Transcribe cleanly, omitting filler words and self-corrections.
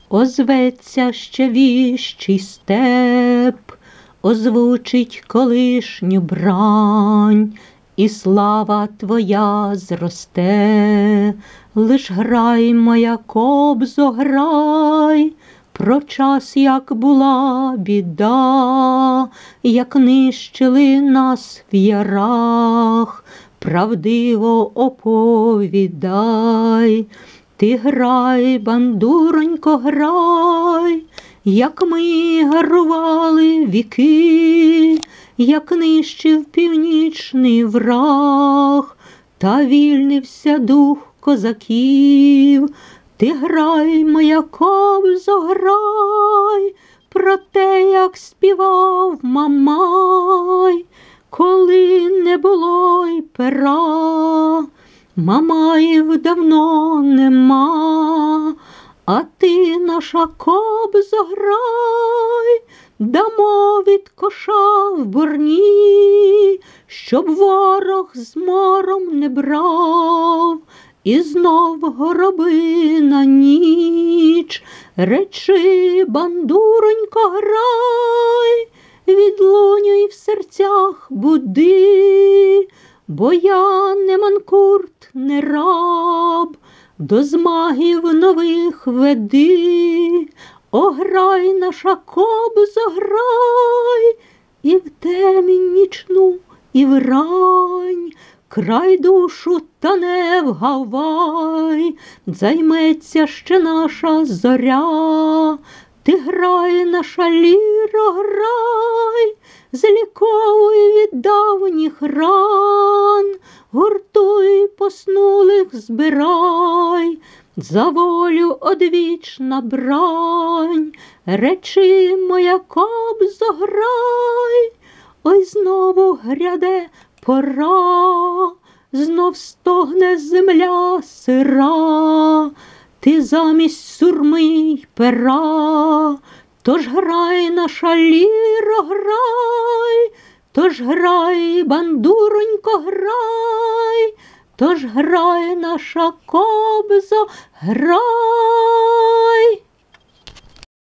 Озветься ще віщий степ, озвучить колишню брань, і слава твоя зросте. Лиш грай, моя кобзо, грай, про час, як була біда, як нищили нас в ярах, правдиво оповідай. Ти грай, бандуронько, грай, як ми гарували віки, як нищив північний враг, та вільнився дух козаків. Ти грай, моя кобзо, грай, про те, як співав Мамай, коли не було й пера. Мамаїв давно нема, а ти, наша кобзо, грай, дамо від коша в борні, щоб ворог з мором не брав, і знов гроби на ніч. Речи, бандуронько, грай, відлунюй в серцях буди, бо я не манкурт, не раб, до змагів нових веди. Ограй, наша кобзо, грай, і в темінь нічну, і в рань, край душу та не вгавай, займеться ще наша зоря. Ти грай, наша ліро, грай, зліковуй від давніх ран, гуртуй, поснулих збирай, за волю одвічна брань. Речи, моя кобзо, грай, ой, знову гряде пора, знов стогне земля сира, ти замість сурми й пера. Тож грай, наша ліро, грай, тож грай, бандуронько, грай, тож грай, наша кобзо, грай.